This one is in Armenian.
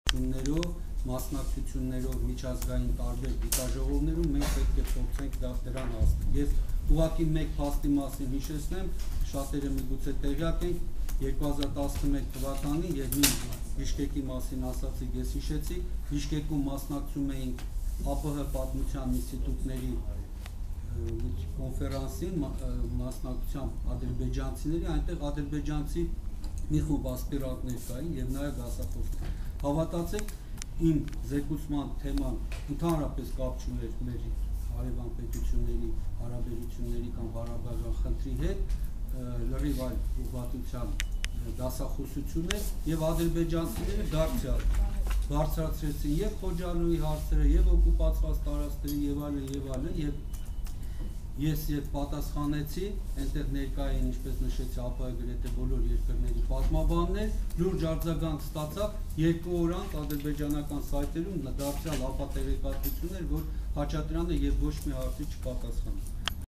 ցույցներով, մասնակցություններով միջազգային տարբեր գիտաժողովներում մենք պետք է փորձենք դրան հասնել։ Ես ուղղակի մեկ փաստի մասին հիշեցնեմ, շատերը միգուցե տեղյակ են, 2011 թվականին եւ Բիշկեկի մասին ասացիք, ես հիշեցի, Բիշկեկում մասնակցում էինք ԱՊՀ պատմության ինստիտուտների կոնֆերանսին մասնակցությամբ ադրբեջանցիների, այնտեղ ադրբեջանցի մի խումբ ասպիրանտներ կային եւ նաեւ դասախոսներ։ Հավատացեք, իմ զեկուցման թեման ընդհանրապես կապ չուներ մեր հարևան պետությունների հարաբերությունների կամ Ղարաբաղյան խնդրի հետ, լրիվ այլ ուղղվածության դասախոսություն է եւ ադրբեջանցիները դարձյալ բարձրացրեցին եւ Խոջալույի հարցերը եւ օկուպացված տարածքների եւ այլն եւ ես երբ պատասխանեցի, այնտեղ ներկա էին, ինչպես նշեցի, ԱՊՀ գրեթե բոլոր երկրների պատմաբաններ, լուրջ արձագանք ստացավ, 2 օր անց ադրբեջանական սայթերում դարձյալ ապատեղեկատվություն էր, որ Խաչատրյանը եւ ոչ մի հարցի չպատասխանեց։